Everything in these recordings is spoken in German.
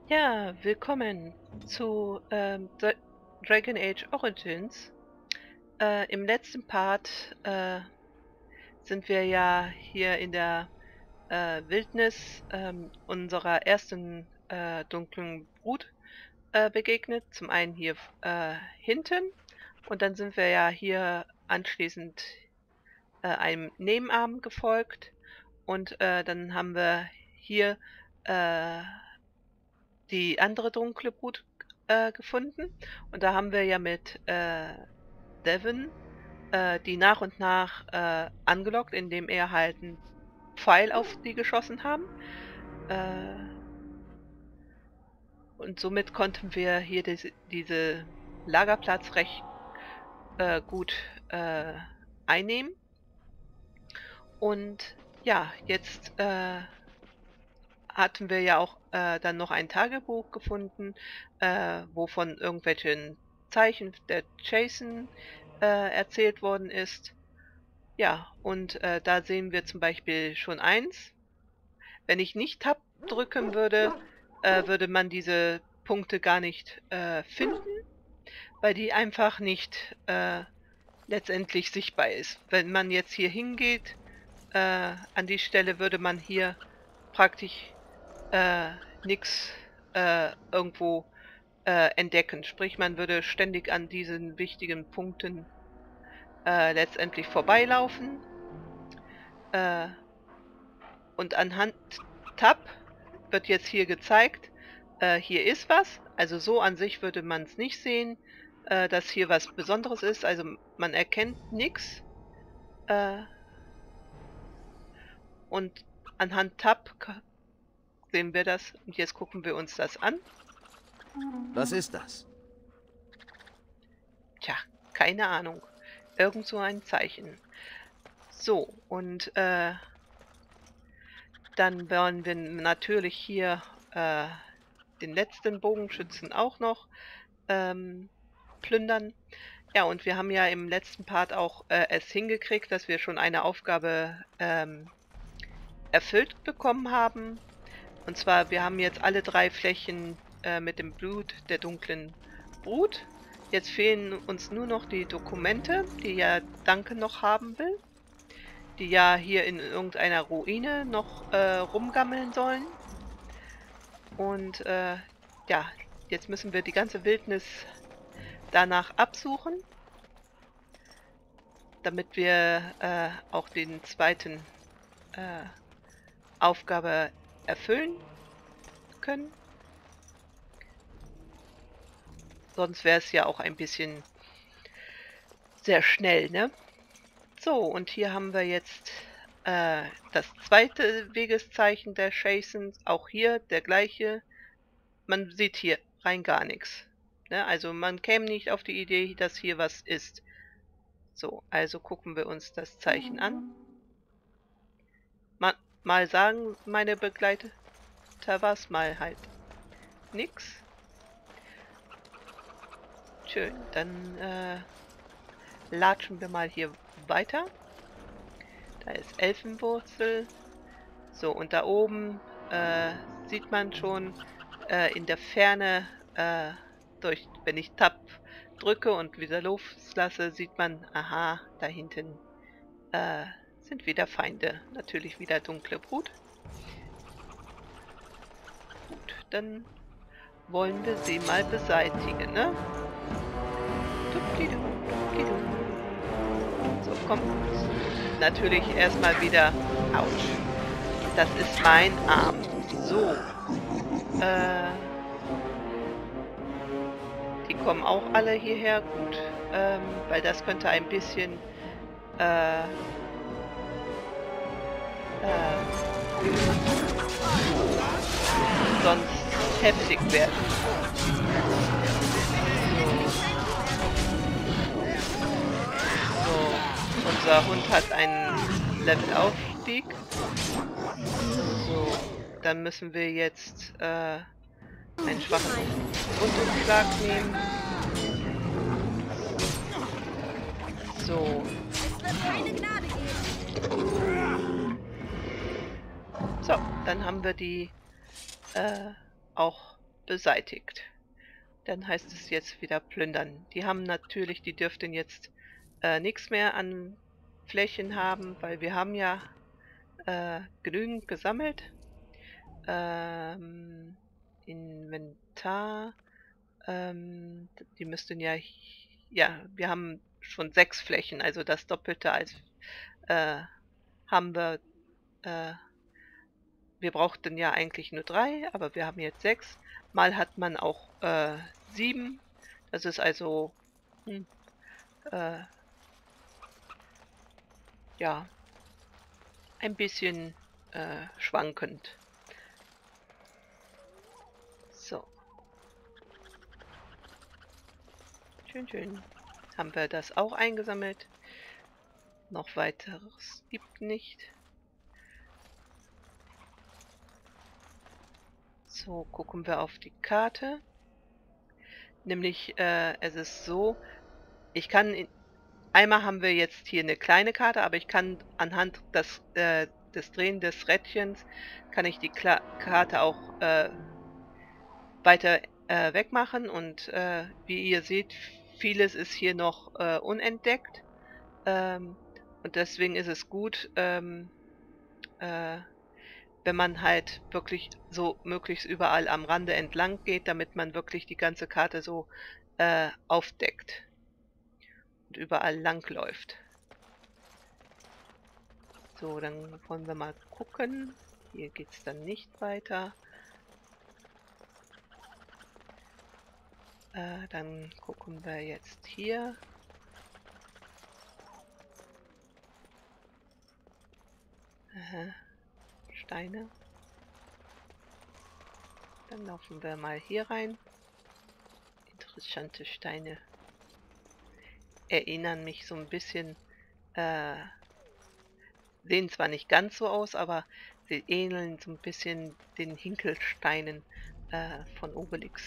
Ja, willkommen zu Dragon Age Origins. Im letzten Part sind wir ja hier in der Wildnis unserer ersten dunklen Brut begegnet. Zum einen hier hinten und dann sind wir ja hier anschließend einem Nebenarm gefolgt und dann haben wir hier äh, die andere dunkle Brut gefunden. Und da haben wir ja mit Devon die nach und nach angelockt, indem er halt 'n Pfeil auf die geschossen haben. Äh, und somit konnten wir hier diese Lagerplatz recht gut einnehmen. Und ja, jetzt hatten wir ja auch dann noch ein Tagebuch gefunden, wo von irgendwelchen Zeichen der Jason erzählt worden ist. Ja, und da sehen wir zum Beispiel schon eins: Wenn ich nicht Tab drücken würde, würde man diese Punkte gar nicht finden, weil die einfach nicht letztendlich sichtbar ist. Wenn man jetzt hier hingeht an die Stelle, würde man hier praktisch nix irgendwo entdecken. Sprich, man würde ständig an diesen wichtigen Punkten letztendlich vorbeilaufen. Äh, und anhand Tab wird jetzt hier gezeigt, hier ist was. Also so an sich würde man es nicht sehen, dass hier was Besonderes ist. Also man erkennt nix. Äh, und anhand Tab sehen wir das. Und jetzt gucken wir uns das an. Was ist das? Tja, keine Ahnung. Irgend so ein Zeichen. So, und dann wollen wir natürlich hier den letzten Bogenschützen auch noch ähm, plündern. Ja, und wir haben ja im letzten Part auch es hingekriegt, dass wir schon eine Aufgabe erfüllt bekommen haben. Und zwar, wir haben jetzt alle 3 Flächen mit dem Blut der dunklen Brut. Jetzt fehlen uns nur noch die Dokumente, die ja Duncan noch haben will, die ja hier in irgendeiner Ruine noch rumgammeln sollen. Und ja, jetzt müssen wir die ganze Wildnis danach absuchen, damit wir auch den zweiten Aufgabe erfüllen können. Sonst wäre es ja auch ein bisschen sehr schnell, ne? So, und hier haben wir jetzt das zweite Wegeszeichen der Jasons. Auch hier der gleiche. Man sieht hier rein gar nichts. Ne? Also man käme nicht auf die Idee, dass hier was ist. So, also gucken wir uns das Zeichen an. Mal sagen meine Begleiter was, mal halt nix. Schön, dann latschen wir mal hier weiter. Da ist Elfenwurzel. So, und da oben sieht man schon in der Ferne, wenn ich Tab drücke und wieder loslasse, sieht man, aha, da hinten sind wieder Feinde. Natürlich wieder dunkle Brut. Gut, dann wollen wir sie mal beseitigen, ne? So, kommt natürlich erstmal wieder. Autsch. Das ist mein Arm. So. Die kommen auch alle hierher. Gut. Weil das könnte ein bisschen sonst heftig werden. So, unser Hund hat einen Levelaufstieg. So, dann müssen wir jetzt einen schwachen Rundumschlag nehmen. So. So, dann haben wir die auch beseitigt. Dann heißt es jetzt wieder plündern. Die haben natürlich, die dürften jetzt nichts mehr an Flächen haben, weil wir haben ja genügend gesammelt. Inventar. Die müssten ja, ja, wir haben schon 6 Flächen, also das Doppelte als haben wir. Äh, wir brauchten ja eigentlich nur 3, aber wir haben jetzt 6. Mal hat man auch 7. Das ist also hm, äh, ja ein bisschen schwankend. So, schön, schön. Haben wir das auch eingesammelt? Noch weiteres gibt nicht. So, gucken wir auf die Karte. Nämlich, es ist so, ich kann einmal haben wir jetzt hier eine kleine Karte, aber ich kann anhand des Drehen des Rädchens kann ich die Karte auch weiter wegmachen und wie ihr seht, vieles ist hier noch unentdeckt. Ähm, und deswegen ist es gut, äh, wenn man halt wirklich so möglichst überall am Rande entlang geht, damit man wirklich die ganze Karte so aufdeckt und überall lang läuft. So, dann wollen wir mal gucken. Hier geht es dann nicht weiter. Dann gucken wir jetzt hier. Aha, Steine. Dann laufen wir mal hier rein. Interessante Steine. Erinnern mich so ein bisschen, sehen zwar nicht ganz so aus, aber sie ähneln so ein bisschen den Hinkelsteinen von Obelix.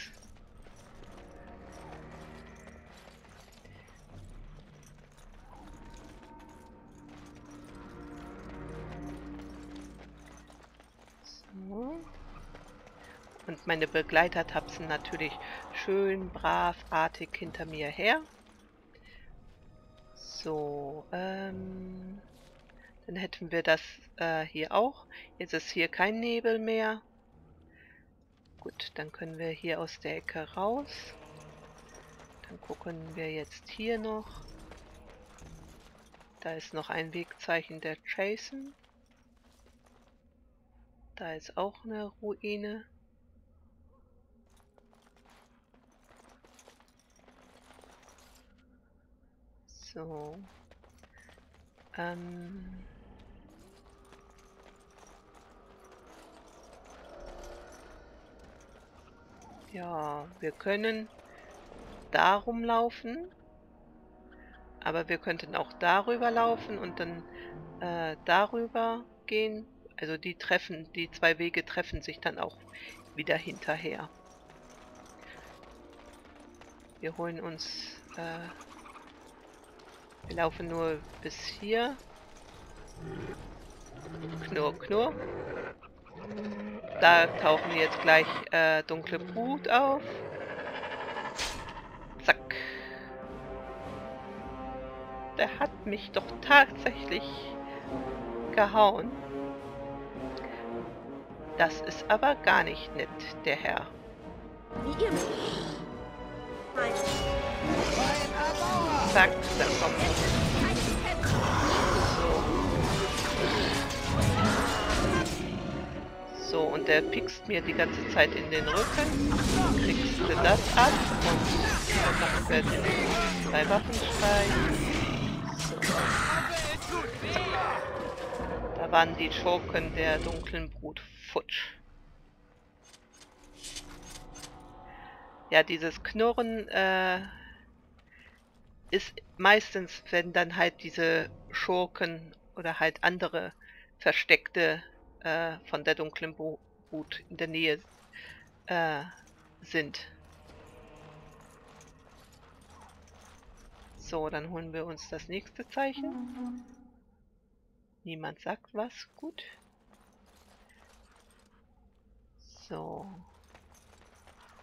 So. Und meine Begleiter tapsen natürlich schön brav artig hinter mir her. So, dann hätten wir das hier auch. Jetzt ist hier kein Nebel mehr. Gut, dann können wir hier aus der Ecke raus. Dann gucken wir jetzt hier noch. Da ist noch ein Wegzeichen der Jason. Da ist auch eine Ruine. So. Ja, wir können darum laufen, aber wir könnten auch darüber laufen und dann darüber gehen. Also die 2 Wege treffen sich dann auch wieder hinterher. Wir holen uns, wir laufen nur bis hier. Knurr, knurr. Da tauchen jetzt gleich dunkle Brut auf. Zack. Der hat mich doch tatsächlich gehauen. Das ist aber gar nicht nett, der Herr. Wie ihr Zack, da kommt. So, und der piekst mir die ganze Zeit in den Rücken. Kriegst du das ab und dann machen wir den 2 Waffenstreich. So. Da waren die Schurken der dunklen Brut futsch. Ja, dieses Knurren ist meistens, wenn dann halt diese Schurken oder halt andere Versteckte von der dunklen Brut in der Nähe sind. So, dann holen wir uns das nächste Zeichen. Niemand sagt was. Gut. So.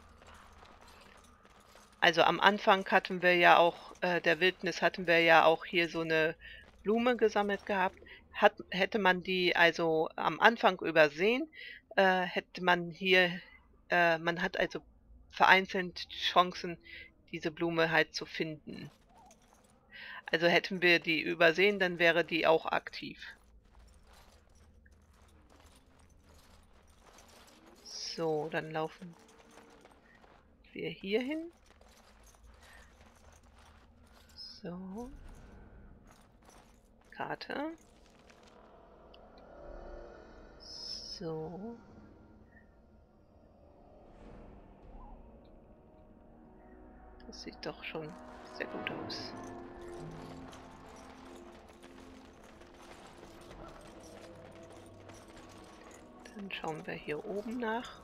Also am Anfang hatten wir ja auch, der Wildnis hatten wir ja auch hier so eine Blume gesammelt gehabt. Hätte man die also am Anfang übersehen, hätte man hier man hat also vereinzelt Chancen, diese Blume halt zu finden. Also hätten wir die übersehen, dann wäre die auch aktiv. So, dann laufen wir hier hin. So. Karte. So. Das sieht doch schon sehr gut aus. Dann schauen wir hier oben nach.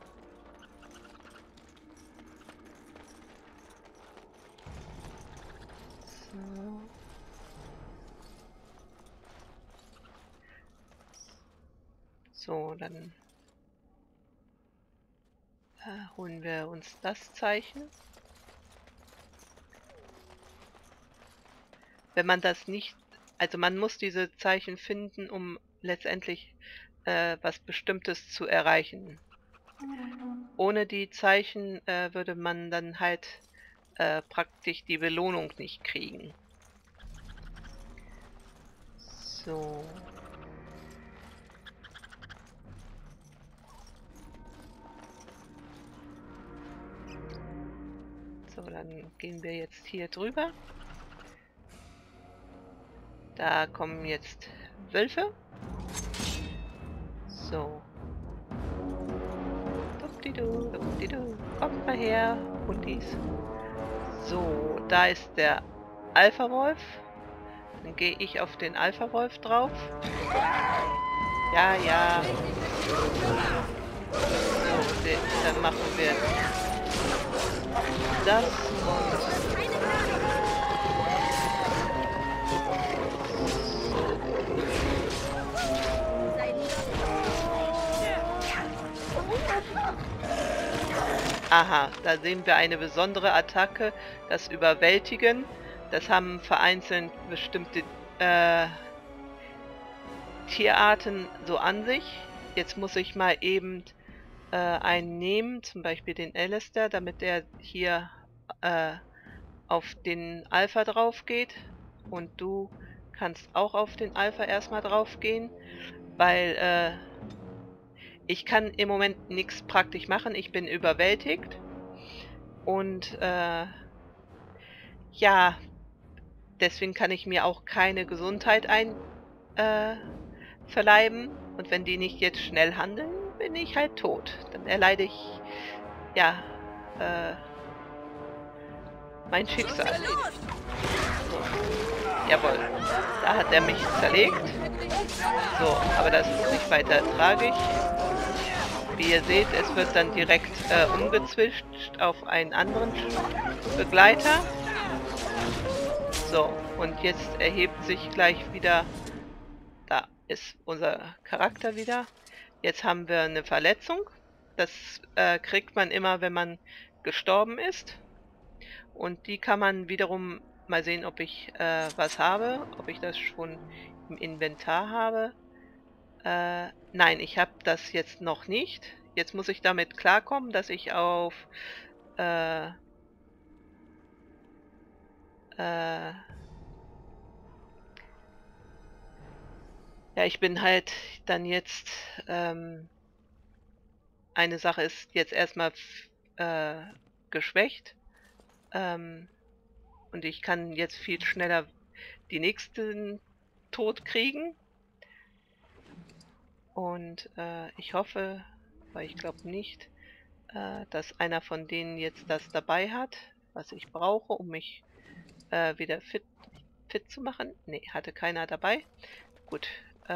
So. So, dann holen wir uns das Zeichen. Wenn man das nicht, also man muss diese Zeichen finden, um letztendlich was Bestimmtes zu erreichen. Ohne die Zeichen würde man dann halt praktisch die Belohnung nicht kriegen. So. So, dann gehen wir jetzt hier drüber. Da kommen jetzt Wölfe. So. Dupdidu, dupdidu. Kommt mal her, Hundis. So, da ist der Alpha-Wolf. Dann gehe ich auf den Alpha-Wolf drauf. Ja, ja. So, dann machen wir das und... Aha, da sehen wir eine besondere Attacke, das Überwältigen. Das haben vereinzelt bestimmte Tierarten so an sich. Jetzt muss ich mal eben einen nehmen, zum Beispiel den Alistair, damit er hier auf den Alpha drauf geht. Und du kannst auch auf den Alpha erstmal drauf gehen, weil ich kann im Moment nichts praktisch machen. Ich bin überwältigt. Und ja, deswegen kann ich mir auch keine Gesundheit verleiben. Und wenn die nicht jetzt schnell handeln, bin ich halt tot. Dann erleide ich, ja, mein Schicksal. So. Jawohl, da hat er mich zerlegt. So, aber das ist nicht weiter tragisch. Wie ihr seht, es wird dann direkt umgezwischt auf einen anderen Begleiter. So, und jetzt erhebt sich gleich wieder, da ist unser Charakter wieder. Jetzt haben wir eine Verletzung. Das kriegt man immer, wenn man gestorben ist. Und die kann man wiederum mal sehen, ob ich was habe, ob ich das schon im Inventar habe. Nein, ich habe das jetzt noch nicht. Jetzt muss ich damit klarkommen, dass ich auf ja, ich bin halt dann jetzt eine Sache ist jetzt erstmal geschwächt. Und ich kann jetzt viel schneller die nächsten tot kriegen. Und ich hoffe, weil ich glaube nicht, dass einer von denen jetzt das dabei hat, was ich brauche, um mich wieder fit zu machen. Ne, hatte keiner dabei. Gut.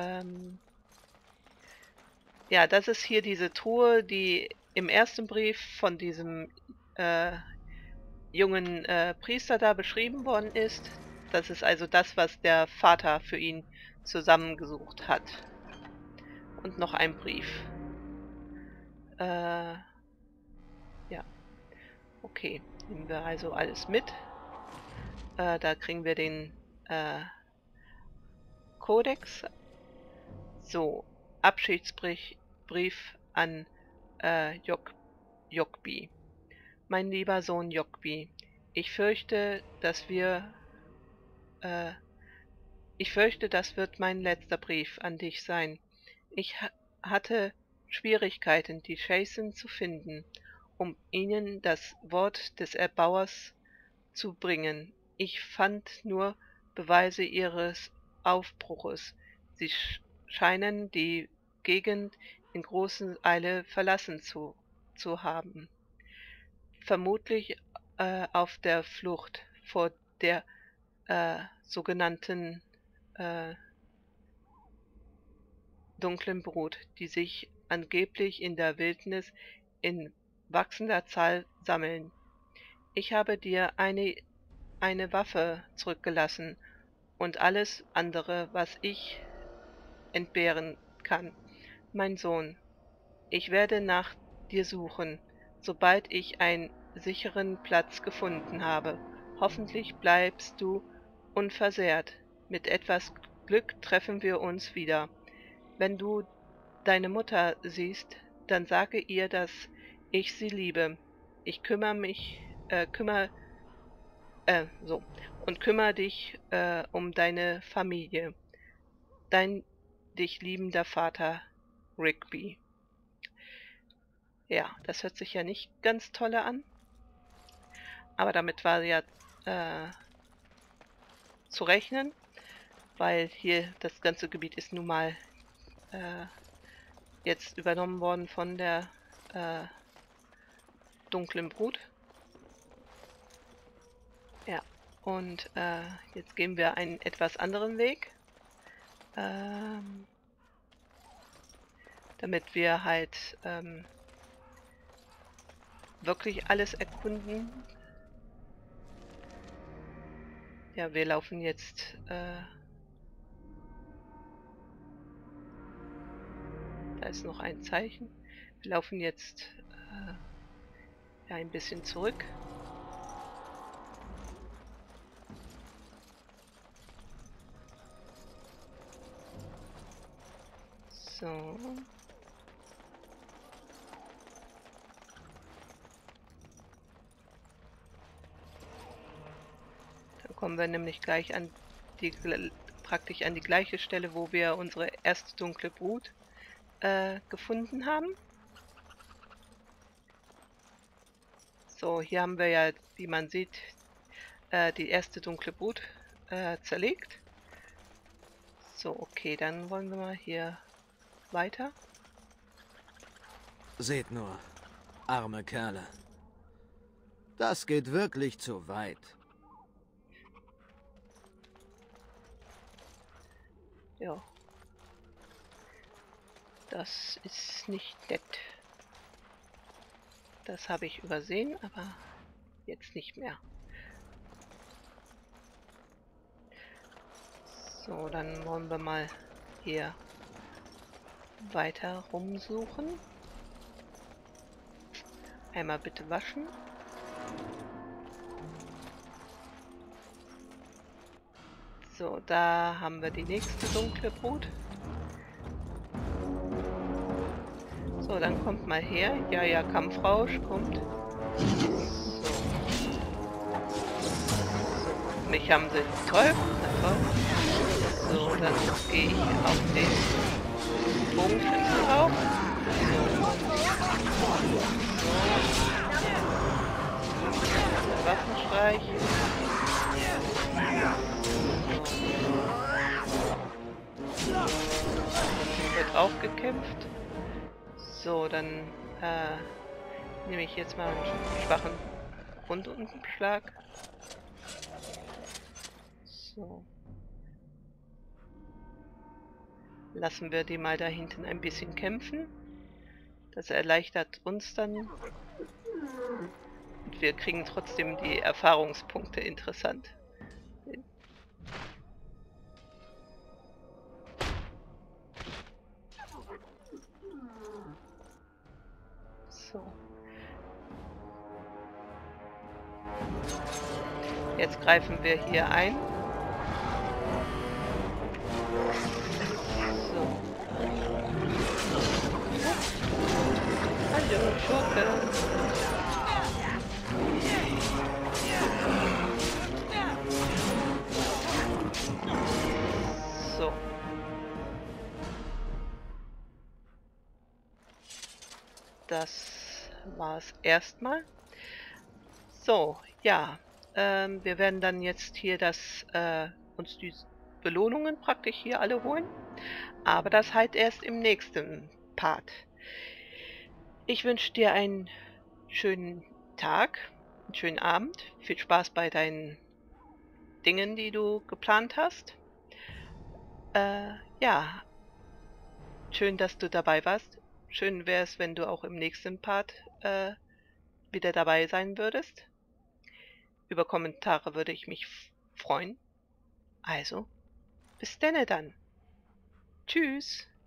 Ja, das ist hier diese Truhe, die im ersten Brief von diesem jungen Priester da beschrieben worden ist. Das ist also das, was der Vater für ihn zusammengesucht hat. Und noch ein Brief. Ja, okay. Nehmen wir also alles mit. Da kriegen wir den Kodex. So, Abschiedsbrief an Jokbi. Mein lieber Sohn Jokbi, ich fürchte, äh, das wird mein letzter Brief an dich sein. Ich hatte Schwierigkeiten, die Jason zu finden, um ihnen das Wort des Erbauers zu bringen. Ich fand nur Beweise ihres Aufbruches. Sie scheinen die Gegend in großer Eile verlassen zu haben. Vermutlich auf der Flucht vor der sogenannten äh, dunklen Brut, die sich angeblich in der Wildnis in wachsender Zahl sammeln. Ich habe dir eine Waffe zurückgelassen und alles andere, was ich entbehren kann. Mein Sohn, ich werde nach dir suchen, sobald ich einen sicheren Platz gefunden habe. Hoffentlich bleibst du unversehrt. Mit etwas Glück treffen wir uns wieder. Wenn du deine Mutter siehst, dann sage ihr, dass ich sie liebe. Ich kümmere dich um deine Familie. Dein dich liebender Vater, Rigby. Ja, das hört sich ja nicht ganz tolle an, aber damit war ja zu rechnen, weil hier das ganze Gebiet ist nun mal jetzt übernommen worden von der äh, dunklen Brut. Ja, und jetzt gehen wir einen etwas anderen Weg, damit wir halt wirklich alles erkunden. Ja, wir laufen jetzt da ist noch ein Zeichen. Wir laufen jetzt ja, ein bisschen zurück. So. Dann kommen wir nämlich gleich an praktisch an die gleiche Stelle, wo wir unsere erste dunkle Brut gefunden haben. So, hier haben wir ja, wie man sieht, die erste dunkle Brut zerlegt. So, okay, dann wollen wir mal hier weiter. Seht nur, arme Kerle. Das geht wirklich zu weit. Ja. Das ist nicht nett. Das habe ich übersehen, aber jetzt nicht mehr. So, dann wollen wir mal hier weiter rumsuchen. Einmal bitte waschen. So, da haben wir die nächste dunkle Brut. So, dann kommt mal her. Ja, ja, Kampfrausch kommt. So. Mich haben sie toll. Na toll. So, dann gehe ich auf den Bogenschützen drauf. So. Waffenstreich. Wird auch gekämpft. So, dann nehme ich jetzt mal einen schwachen Rundumschlag. So. Lassen wir die mal da hinten ein bisschen kämpfen. Das erleichtert uns dann. Und wir kriegen trotzdem die Erfahrungspunkte interessant. So. Jetzt greifen wir hier ein. So. Hallo, Schurke. So. Das war's erstmal. So, ja. Wir werden dann jetzt hier uns die Belohnungen praktisch hier alle holen. Aber das halt erst im nächsten Part. Ich wünsche dir einen schönen Tag, einen schönen Abend. Viel Spaß bei deinen Dingen, die du geplant hast. Ja, schön, dass du dabei warst. Schön wäre es, wenn du auch im nächsten Part wieder dabei sein würdest. Über Kommentare würde ich mich freuen. Also, bis denne dann. Tschüss.